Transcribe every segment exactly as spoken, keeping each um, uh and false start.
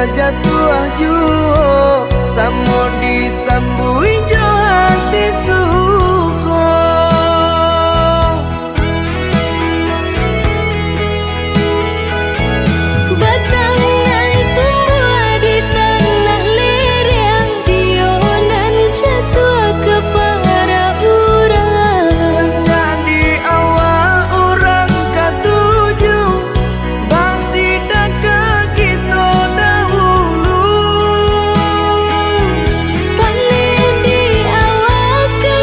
jatuh juo samo disambui jo hati suko. Batangan tumbuh di tanah lereng, tionan jatuh ke para urang. Jadi awal orang ketujuh basida ke kita dahulu. Panen di awal ke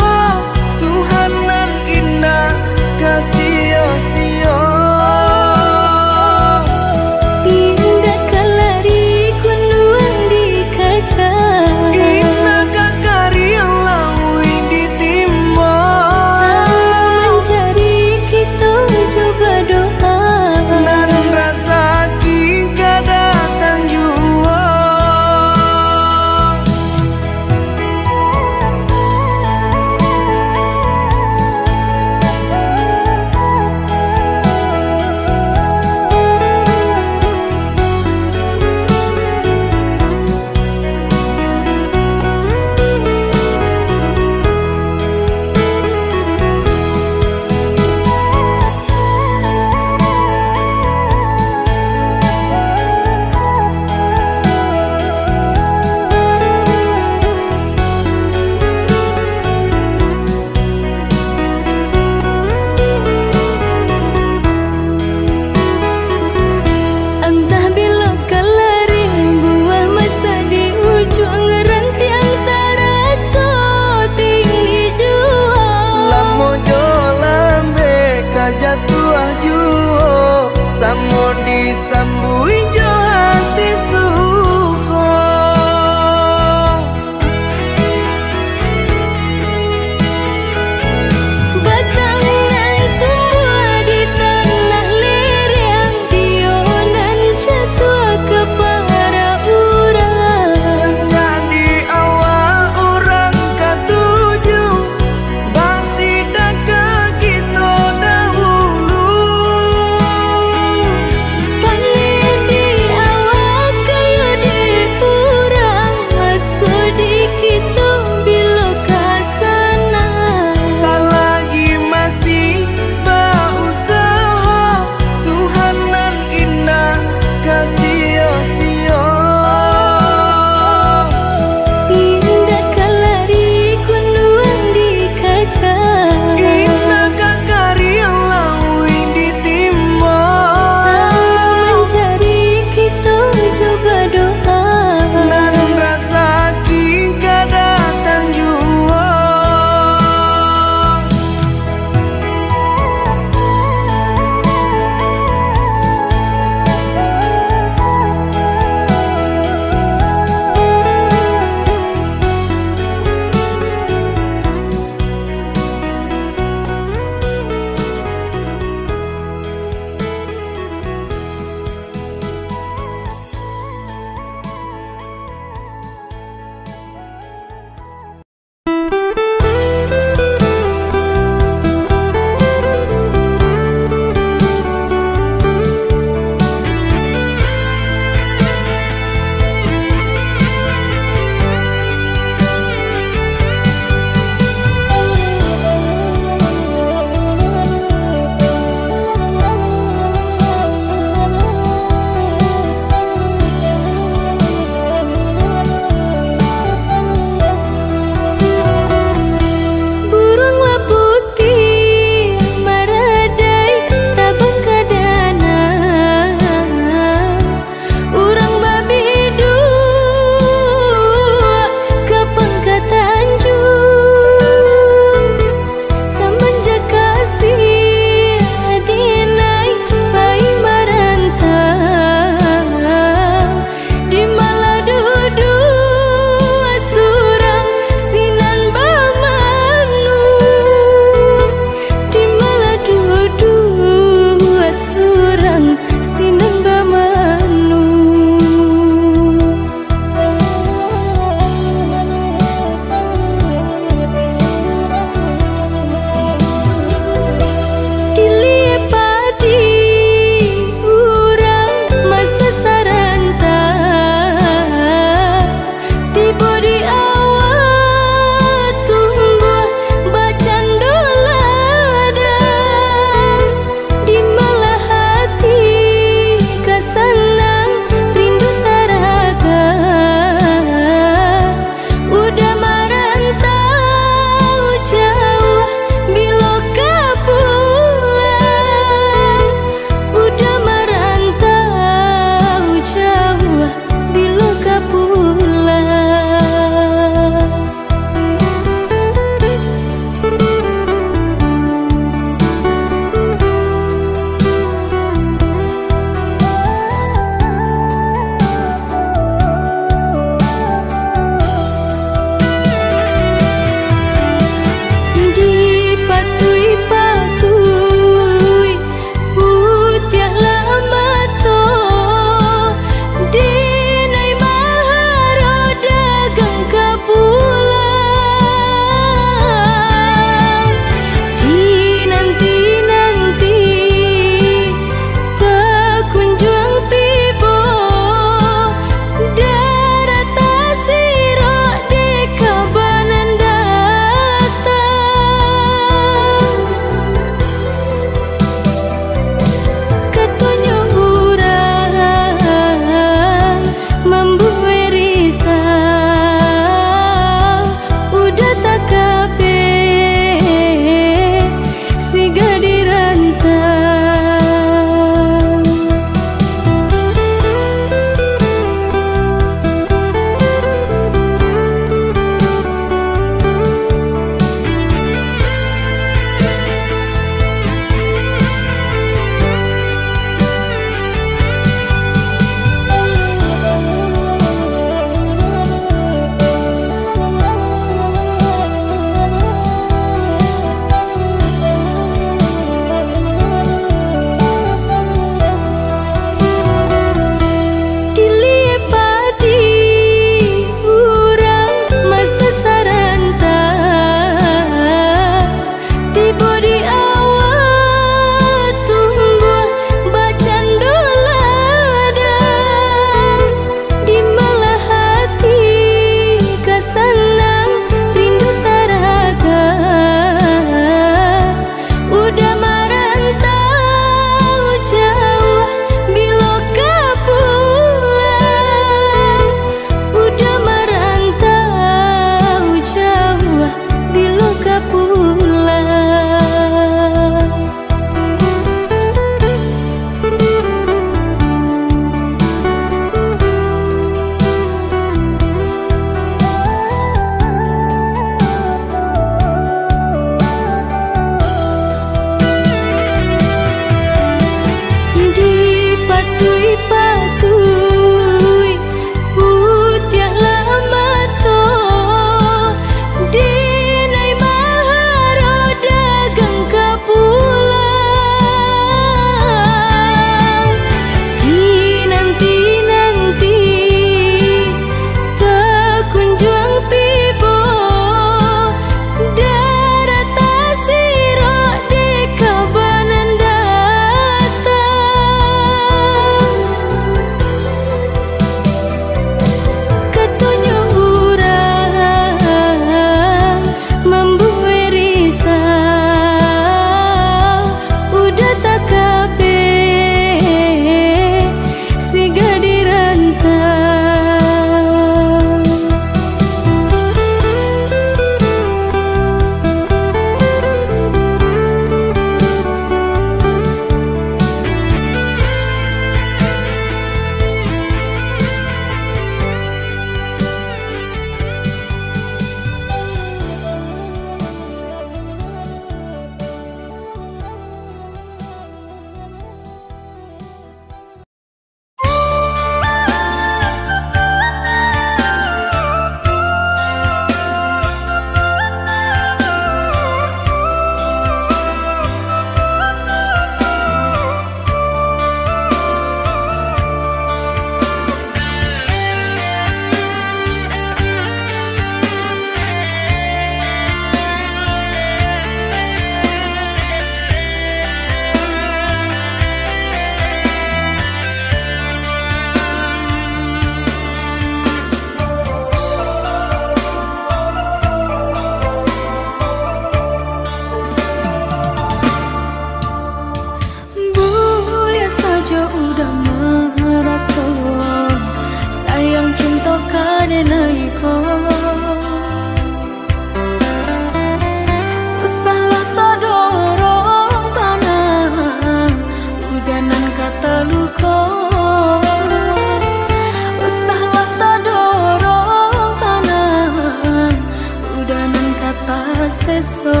sapa seso.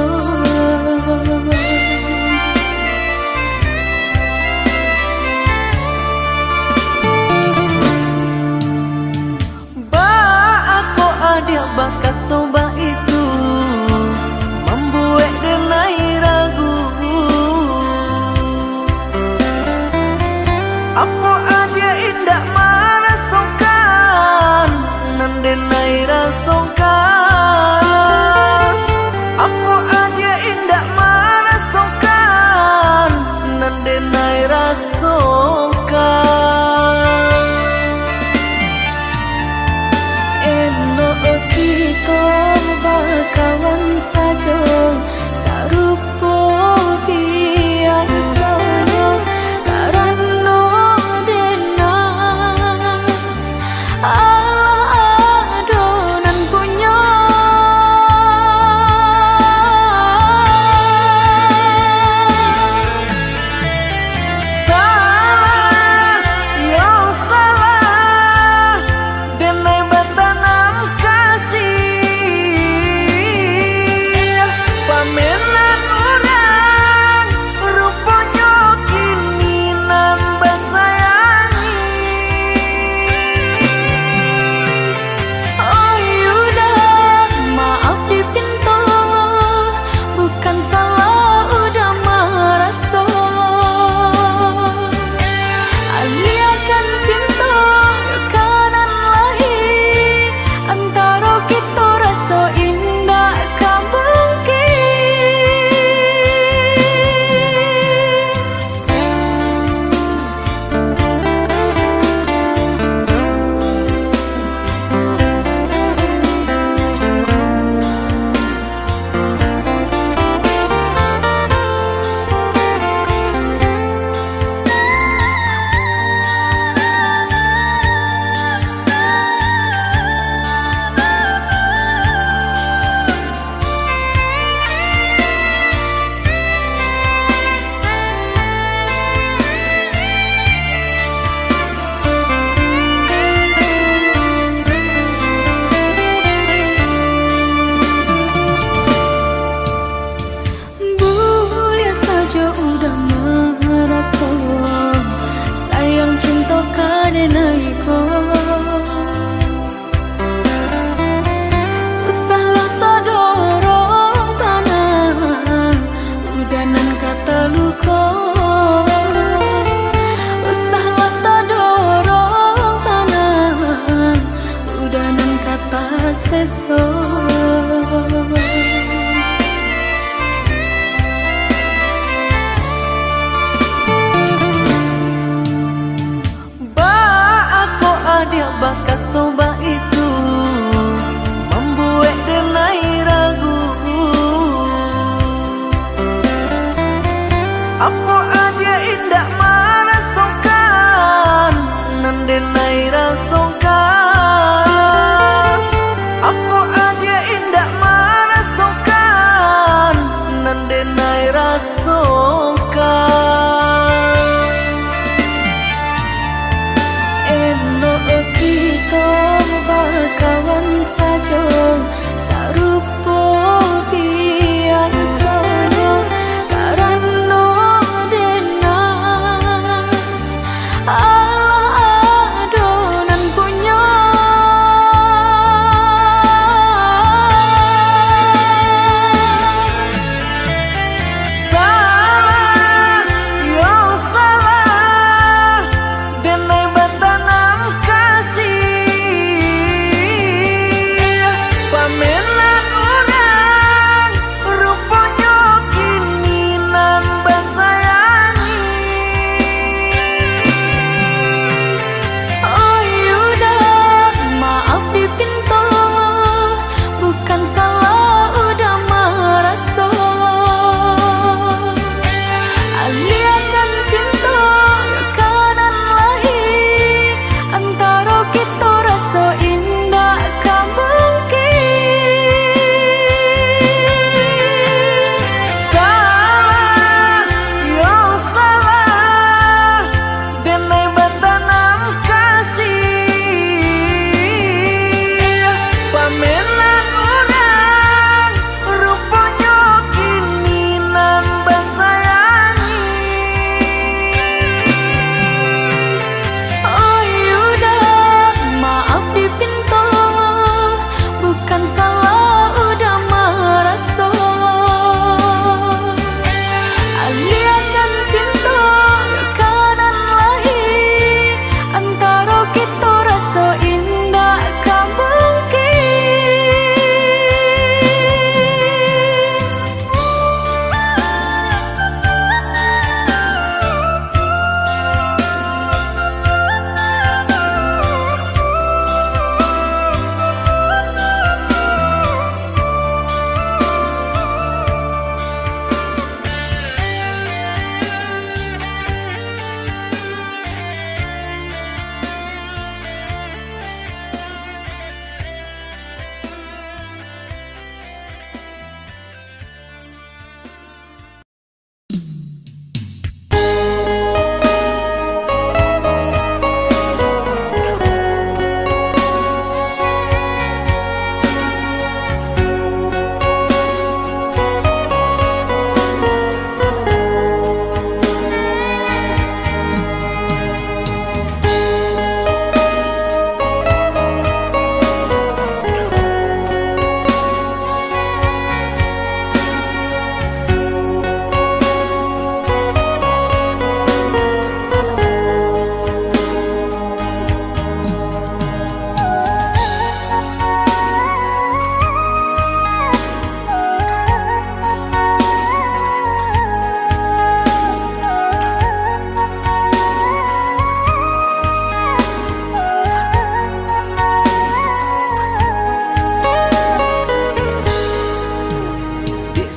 Ba aku ada bakat toba itu membuat denai ragu. Apa aja indah merasakan nan denai rasakan. Apa aja indah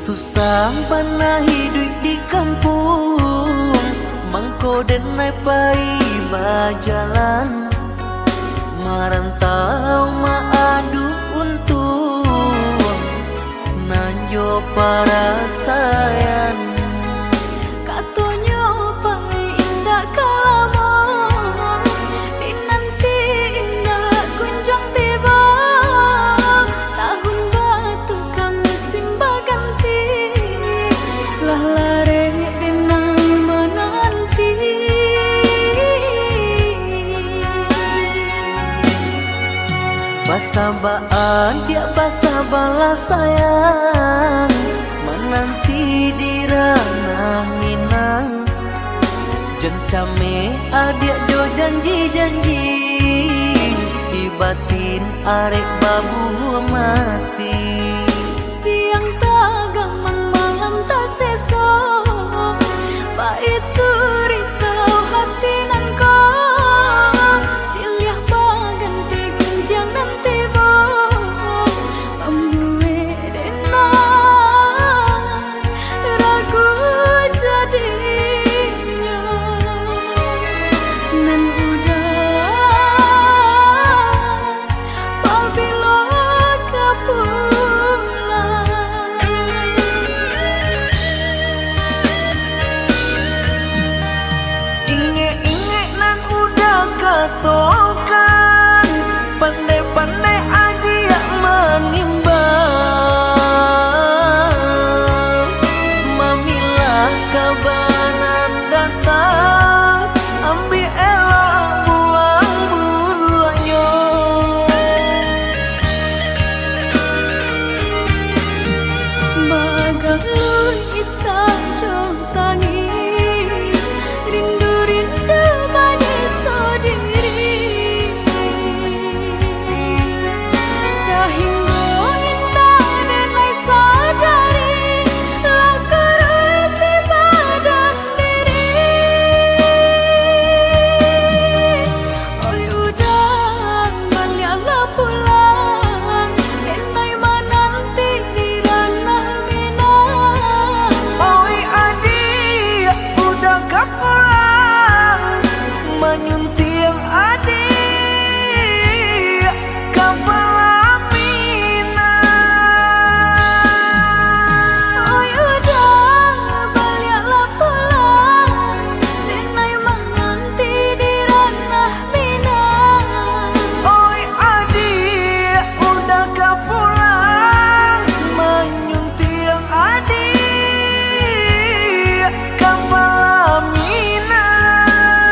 susah pernah hidup di kampung, mangko denai pai bajalan, merantau maadu untung, nanjo para sayang. Katonyo pai indah kalamo, dinanti indah kunjung tiba, tahun batu kami simba ganti, lah lare denai menanti. Basabaan dia basa balas sayang, menanti di ranah Minang, jencame adik jo janji-janji, di batin arek babu mati. Siang tagamang malam tak sesok, itu risau hati nan ko, siliah baganti gunjang nanti bo, pembue denai ragu jadinya, nan udah pabilo kapulang. Inge-inge nan udah katokan, pandai-pandai adia menimbang, mamilah kabanan datang, ambil elok buang buruannya. Bagalun isah jong tangi, rindu-rindu manis sendiri, sehingga indah denai sadari, lah kerasi badan diri. Oi udang baliklah pulang, denai menanti di ranah Minang. Oi adik, udah gak pulang, menyunting adik kepala Minang. Oi udang baliklah pulang, denai menanti di ranah Minang. Oi adik, udah gak pulang, menyunting adik kepala Minang.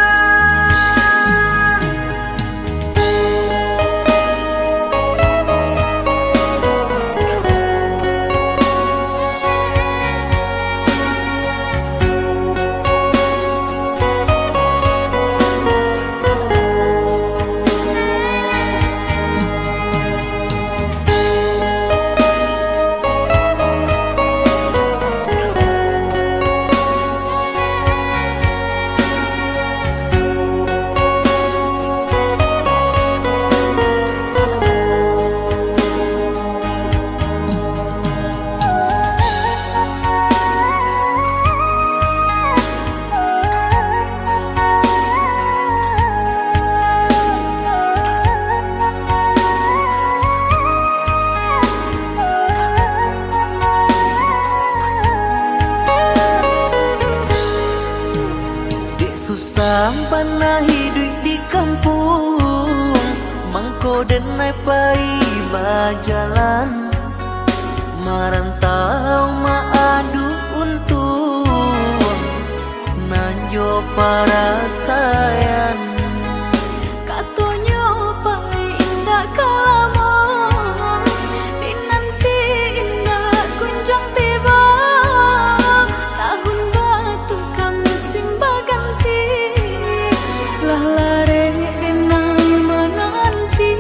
Dek susah pernah hidup di kampung, mangko denai pai bajalan, merantau maadu untung, nanjo para sayang. Katonyo pai indah kalamo, dinanti indah kunjung tiba, tahun batu kami simba ganti, lah lare denai menanti.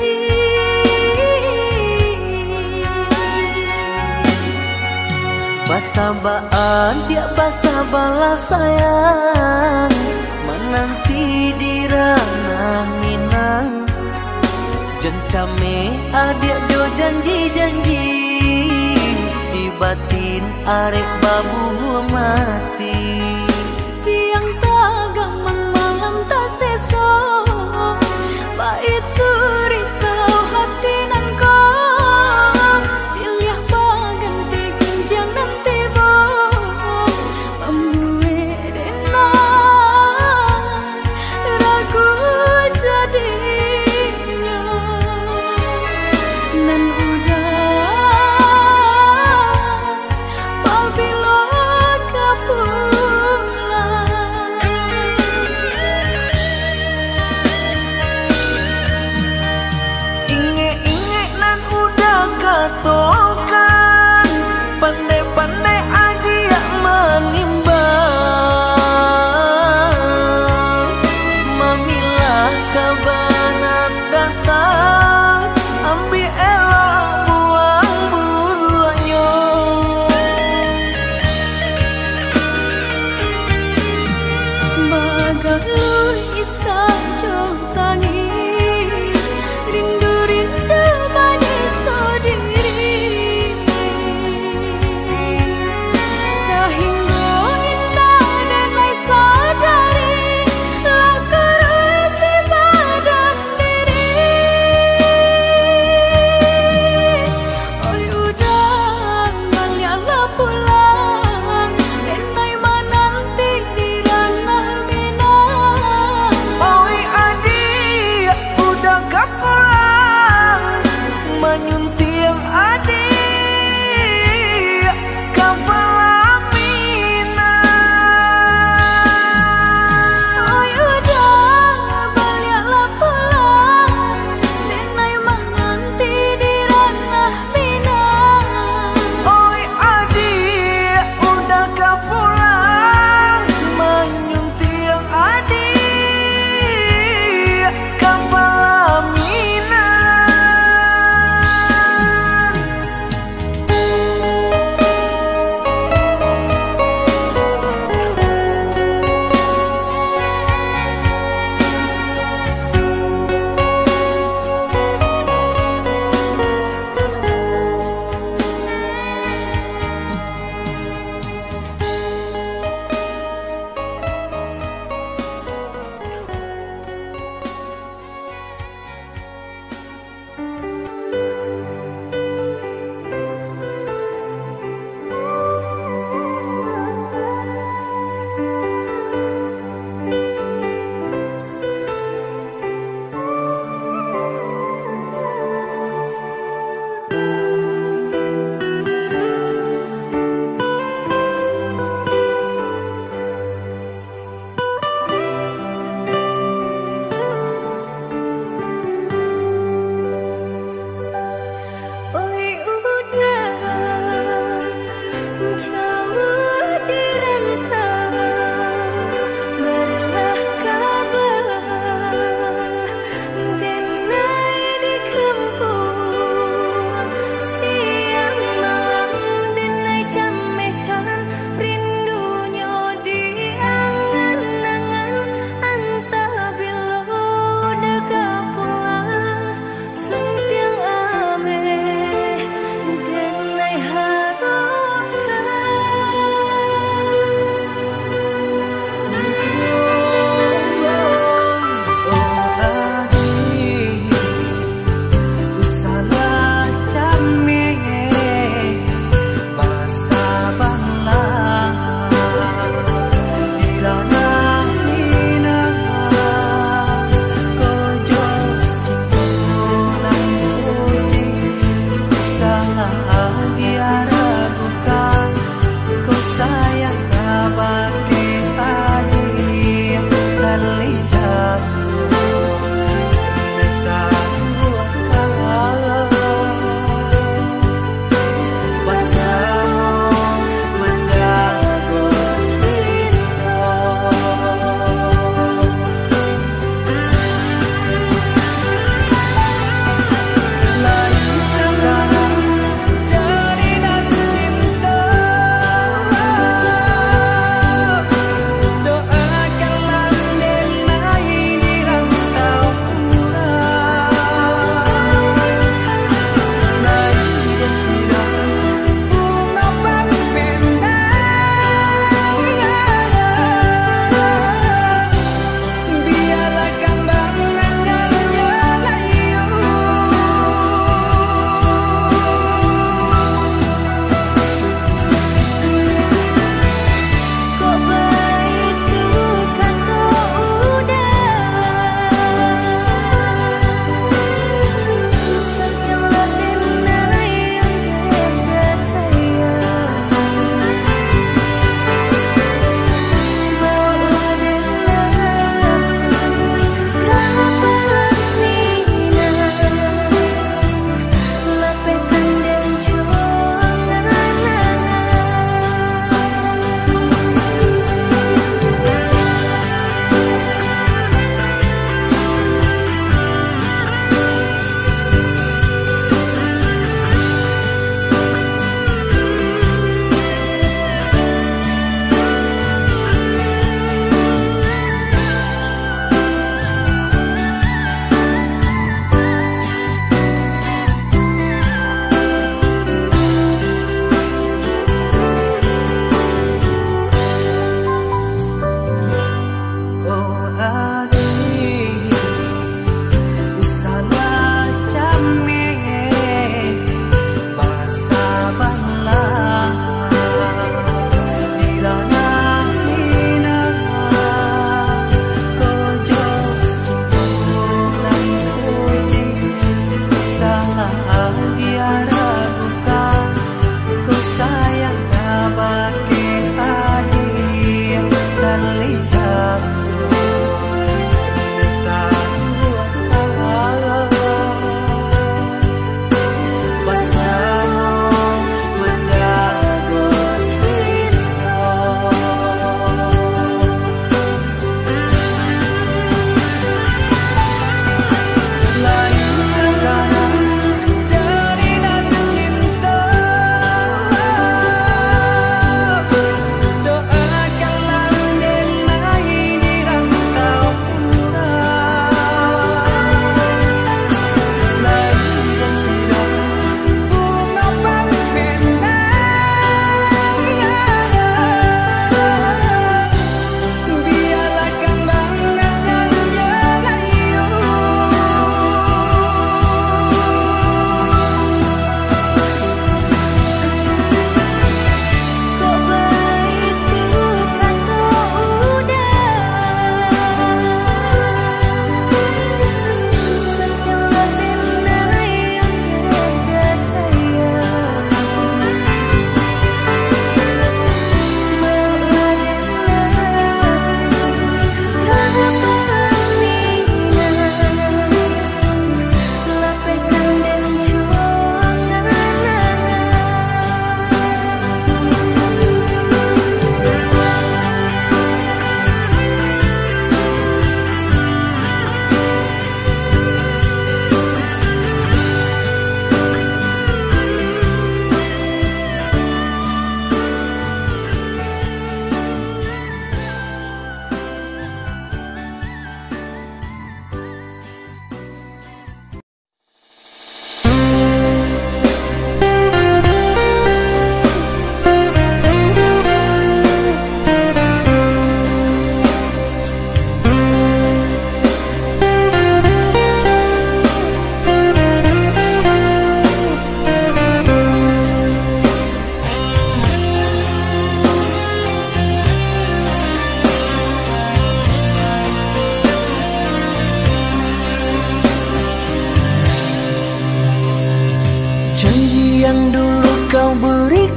Basabaan dia basa balas sayang, menanti di ranah Minang, jencame adik jo janji-janji, di batin arek babu mati. Siang tak gamang malam tak seso, itu risau hati nan kau silih baganti gunjang nanti bo membuat denang ragu jadinya nan udah pabilo kapur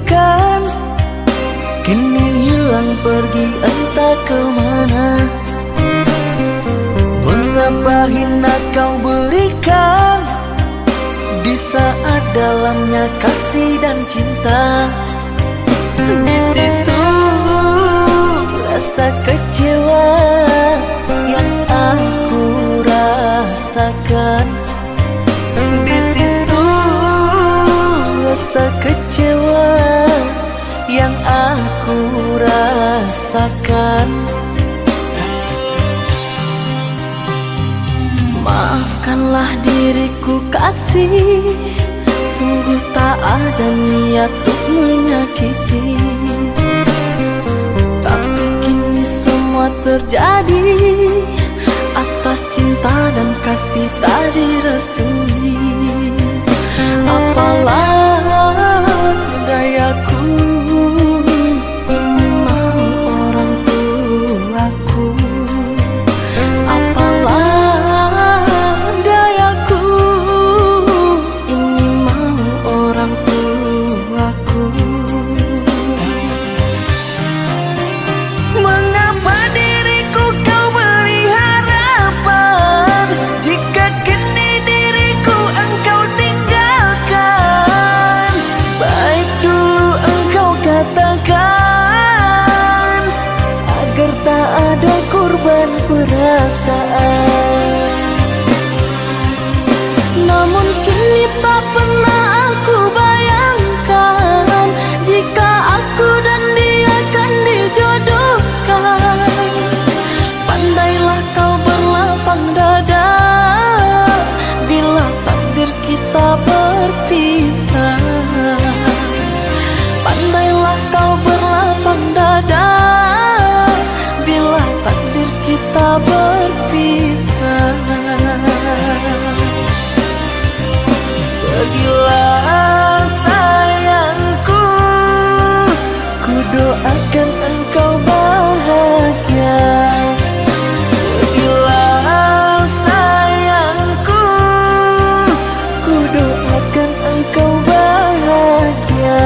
berikan kini hilang pergi entah kemana. Mengapa hina kau berikan di saat dalamnya kasih dan cinta. Di situ rasa kecewa yang aku rasakan. Di situ rasa kecewa yang aku rasakan. Maafkanlah diriku kasih, sungguh tak ada niat untuk menyakiti. Tapi kini semua terjadi atas cinta dan kasih tak direstui. Apalah dayaku, ini mau orang tuaku. Apalah dayaku, ini mau orang tuaku. Mengapa diriku kau beri harapan jika kini diriku engkau tinggalkan? Baik dulu engkau katakan agar tak ada korban perasaan. Namun kini tak pernah aku bayangkan jika aku dan dia akan dijodohkan. Pandailah kau berlapang dada bila takdir kita berpisah. Pandailah kau berlapang dada bila takdir kita berpisah. Pergilah sayangku, ku doakan engkau bahagia. Pergilah sayangku, ku doakan engkau bahagia.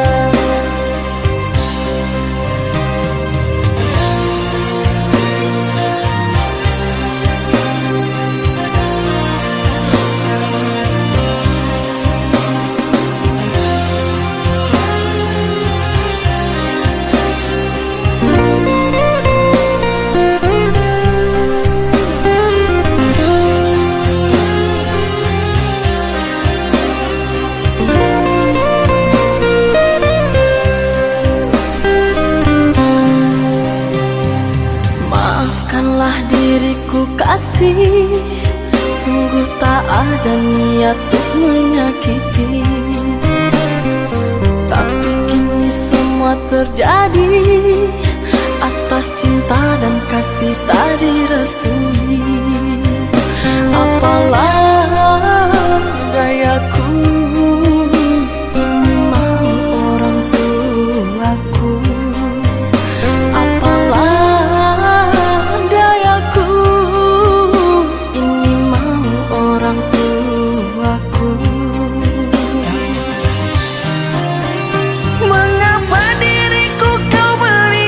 Maafkanlah diriku kasih, sungguh tak ada niat untuk menyakiti. Tapi kini semua terjadi atas cinta dan kasih tak direstui. Apalah dayaku, ini mau orang tuaku. Apalah dayaku, ini mau orang tuaku. Mengapa diriku kau beri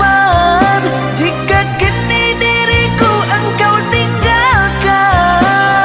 harapan jika kini diriku engkau tinggalkan?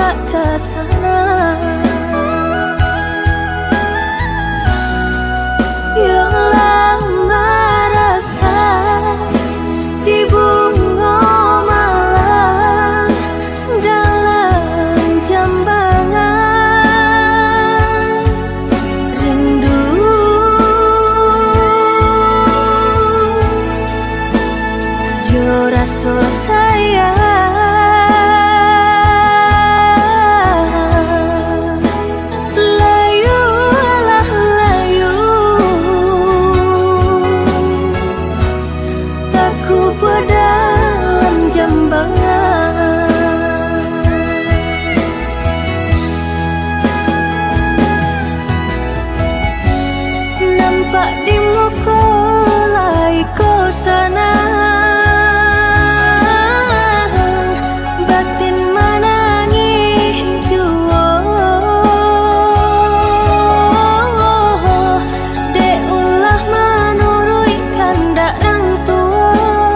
tak kesana. Yang lama rasa si bunga malam dalam jambangan rindu. Jo rasa sayang nampak di muka laiku sana, batin menangis jua. Dek ulah menurui kandak orang tua,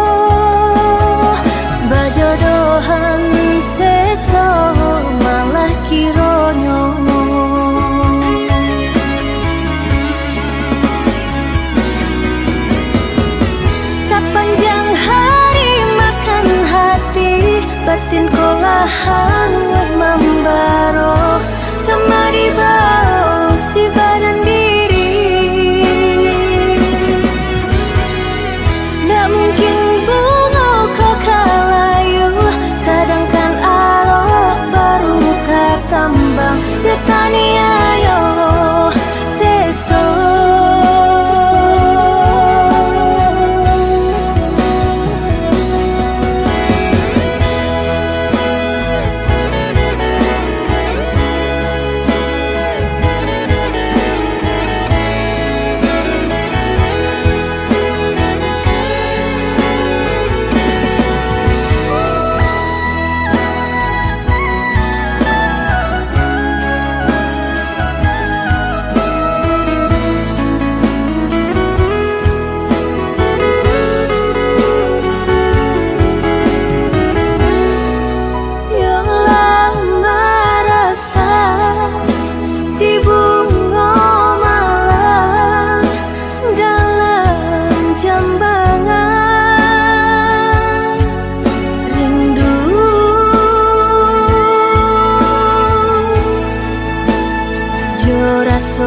bajodohan seso malah kironyo. Sepanjang hari makan hati, batin kolahan membaro, kemari bau si badan diri. Tak mungkin bunga kau kalayu, sedangkan arok baru ketambang. Getani ayo seso. Rasa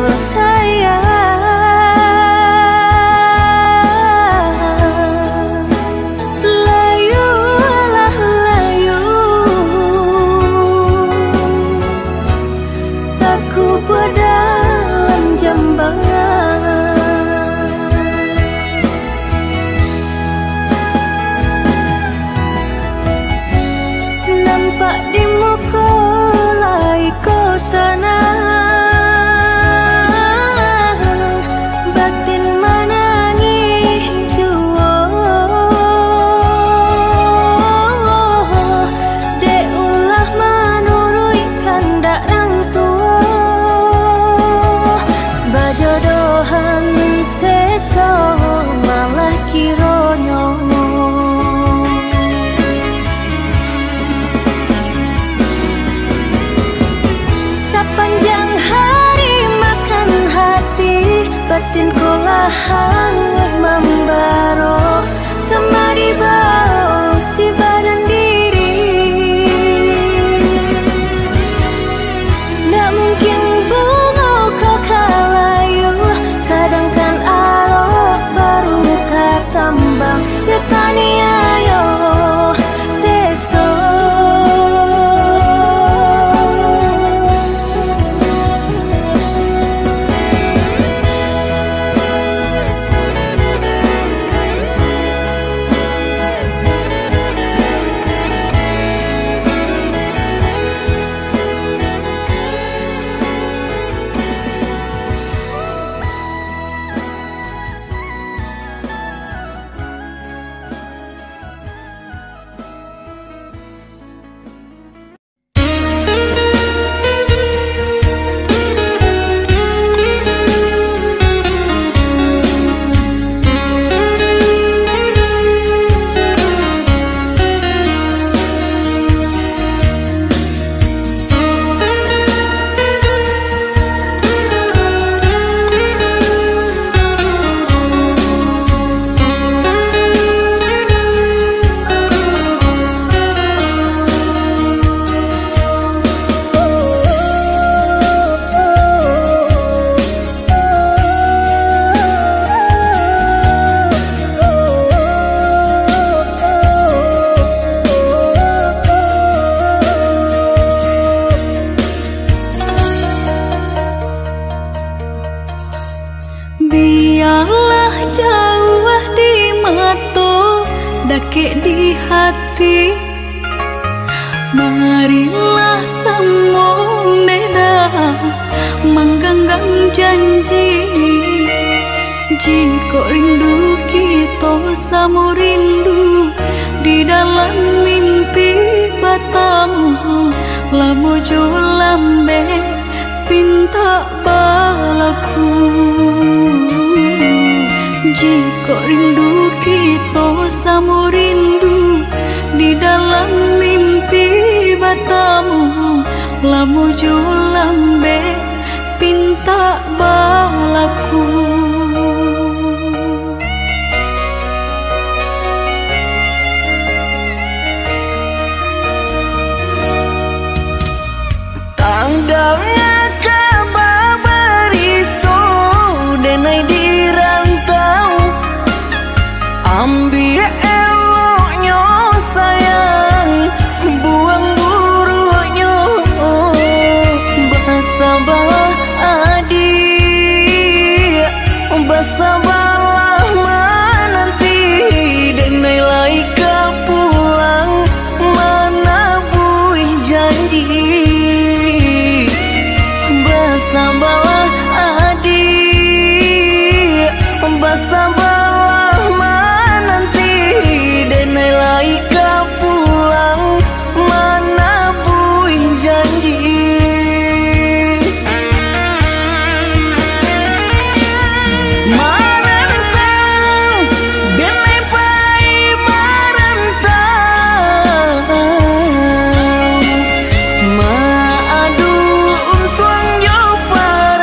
sayang layulah layu, aku dalam jambangan. Nampak di muka laiku sana, jodohan seso malah kironyo. Sepanjang hari makan hati, batin kolahan membaro, kemari bau si badan diri. Tak mungkin bunga kau kalayu, sedangkan arok baru ketambang. Getani ayo seso. bangkit di hati. Marilah sambung beda mengganggang janji. Jika rindu kita sama rindu di dalam mimpi batamu, lamo jo lambe pinta balaku. Jika rindu kita sama rindu di dalam mimpi batamu, lamo jo lambe pinta balaku. Tanggalnya kabar itu denai di rantau, ambil eloknya sayang, buang buruknya. Bersabarlah adik, bersabarlah menanti, denai laika pulang mana buih janji. Bersabarlah adik, bersabarlah menanti, denai laika pulang mana buih janji. Marantau, denai pai marantau, maadu untuang jo para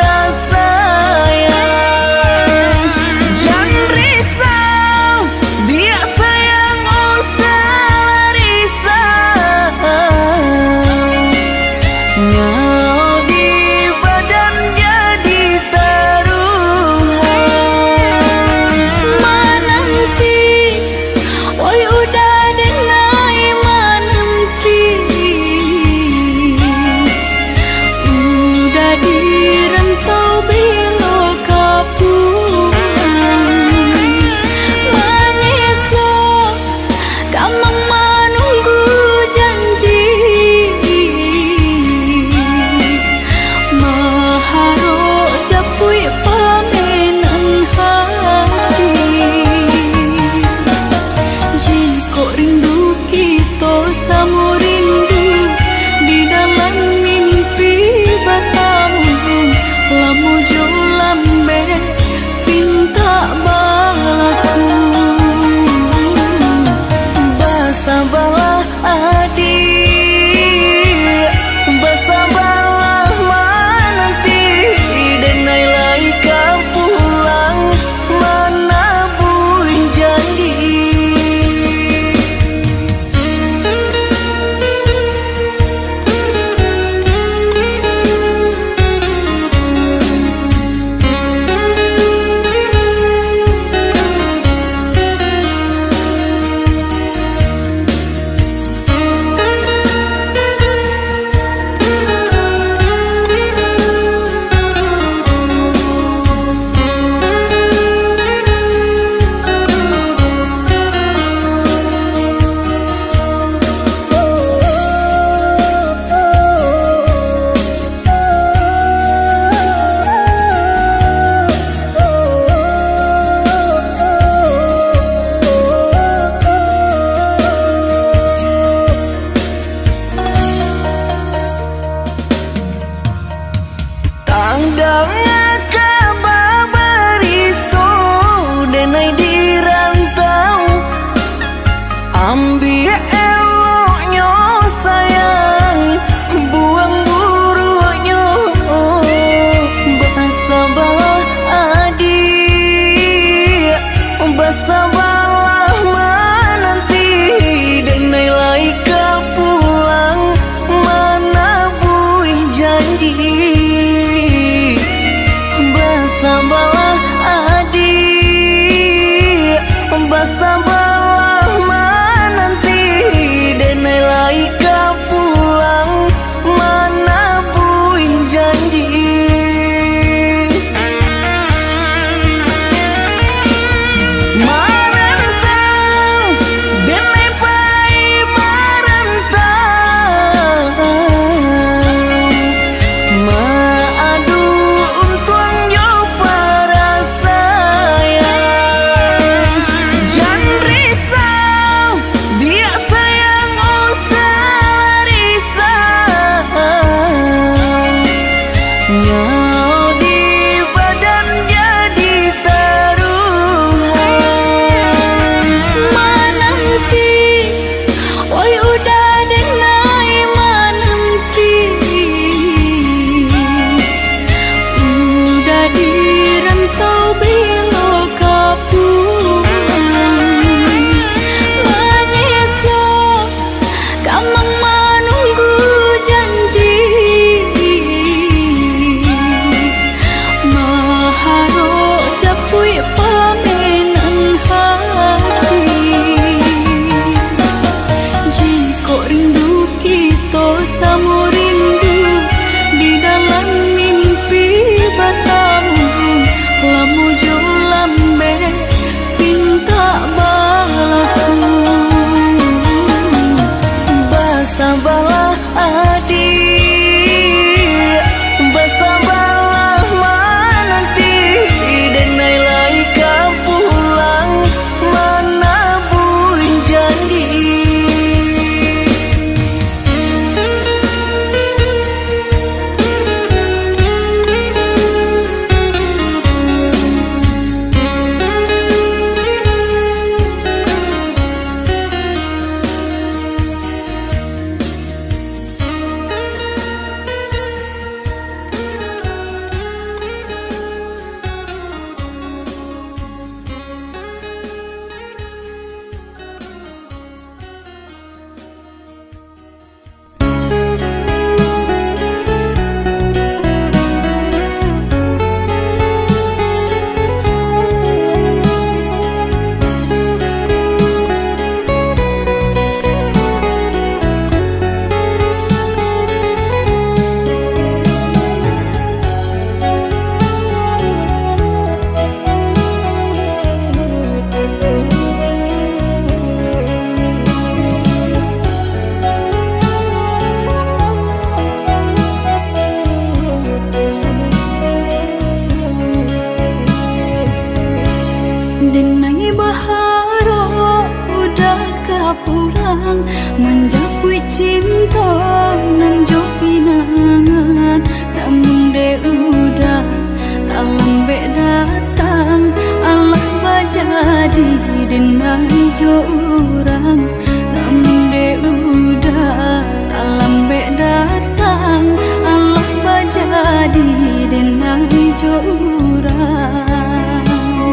jo urang namun de udah lambe datang Allah bajadi denai jo urang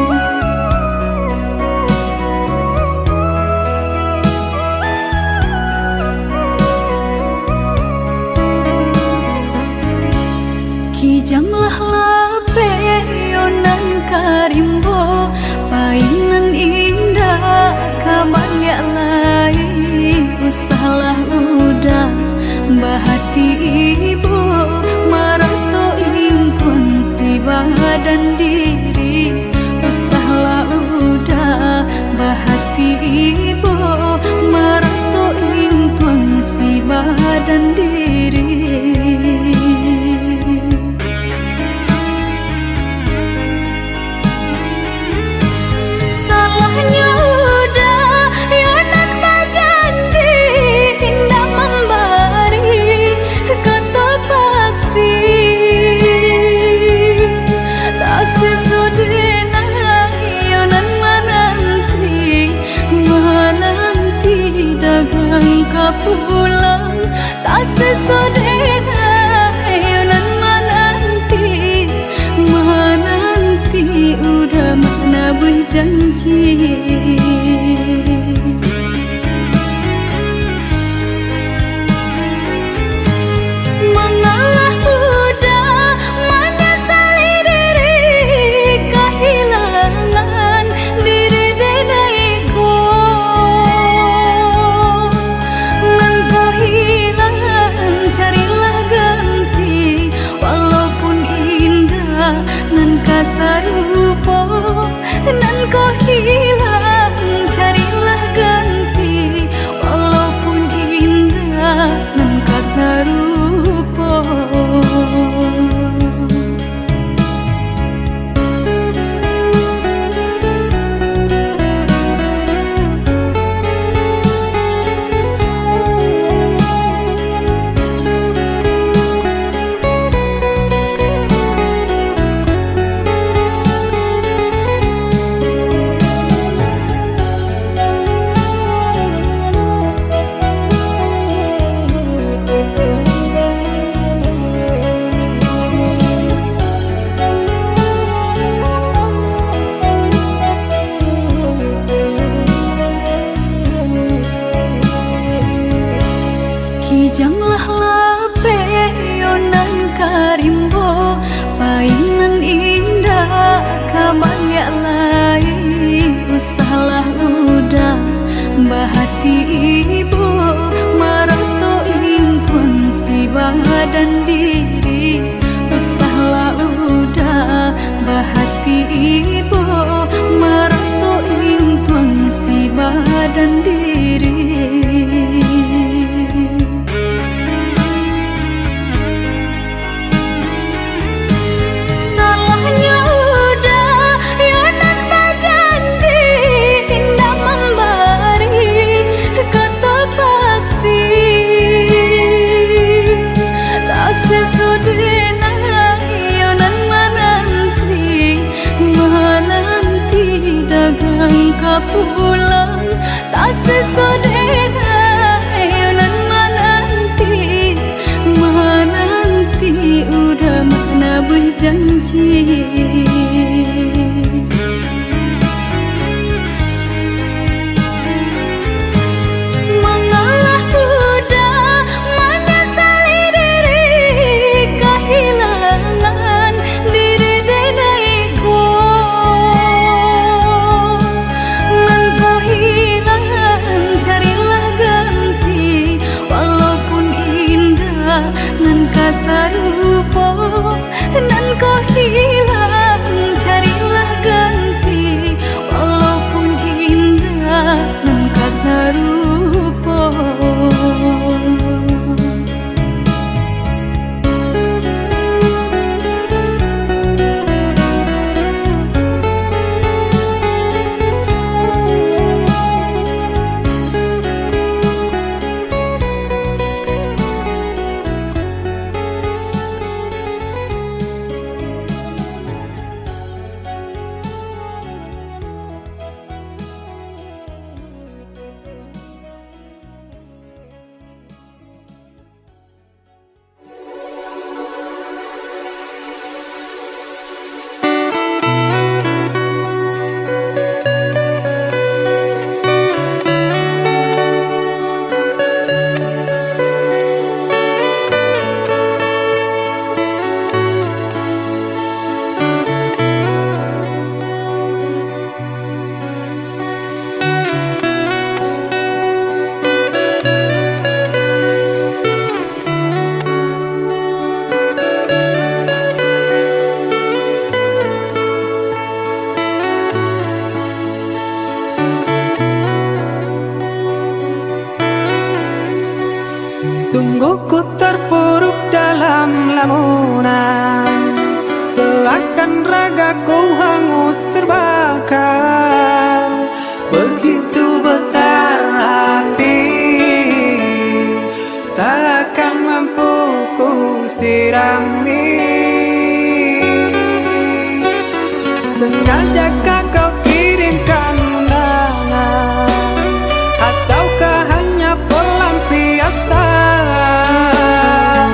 kijanglah lape yonan karimbo painan indah kabangya lai usahlah udah bahati ibu marato impun si badan diri usahlah udah bahati ibu marato impun si badan diri pulang tak sesodena yonan menanti menanti udah mana berjanji mengalah udah menyesali diri kehilangan diri denaiku sarupo nan kau hilang carilah ganti walaupun indah nan kau sarupo kijanglah lape yonan karimbo painan indah kabangya lai usahlah udah bahati ibu marato impun si badan diri usahlah udah bahati ibu marato impun si badan diri pulang tak sesodena yonan menanti menanti udah mana berjanji mengalah udah menyesali diri kehilangan diri denaiku nan kasarupo nan kau hilang carilah ganti walaupun indah nan kasarupo ku sirami. Sengaja kau kirimkan undangan, ataukah hanya pelampiasan?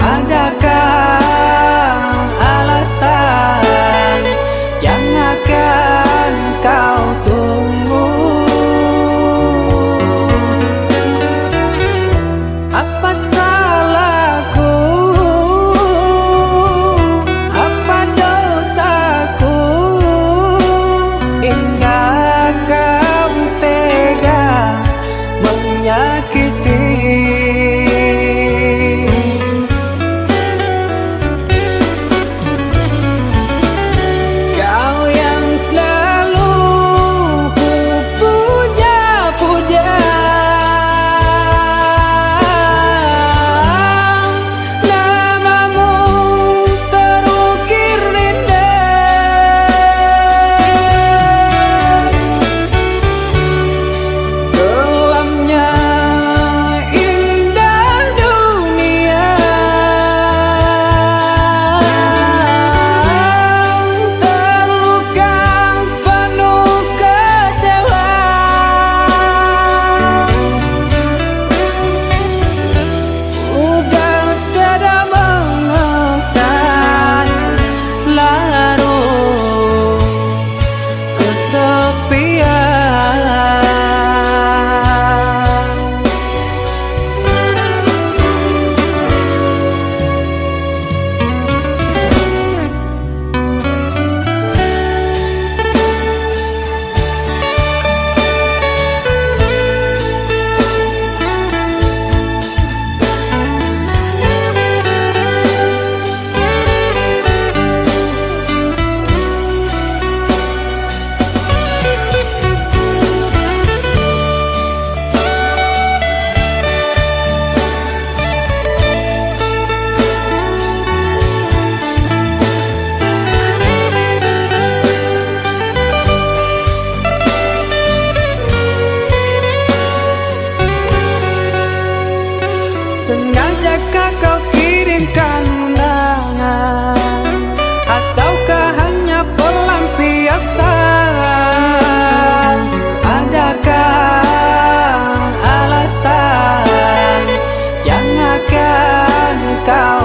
Adakah alasan yang akan kau tunggu? Apa salahku? Apa dosaku? Hingga kau tega menyakiti. Kau yang selalu ku puja-puja, namamu terukir indah. Kelamnya indah dunia, terluka penuh kecewa. Udah tiada mengesan, larut kesepian. Sengaja kau kirimkan undangan, ataukah hanya pelampiasan? Adakah alasan yang akan kau